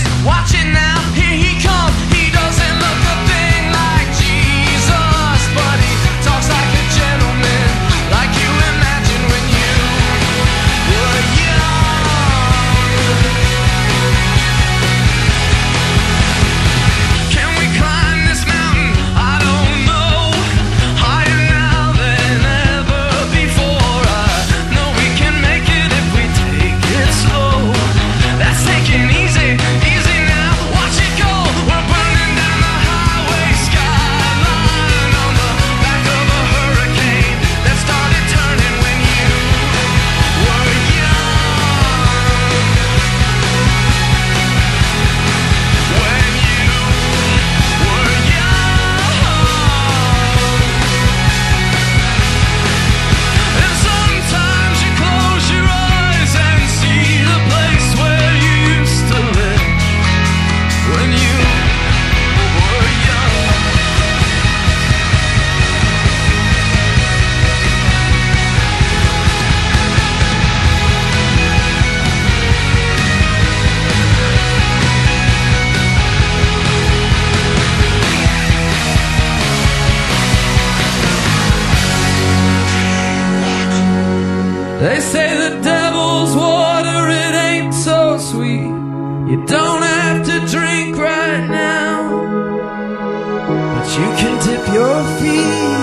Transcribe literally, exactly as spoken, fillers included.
They say the devil's water, it ain't so sweet. You don't have to drink right now, but you can dip your feet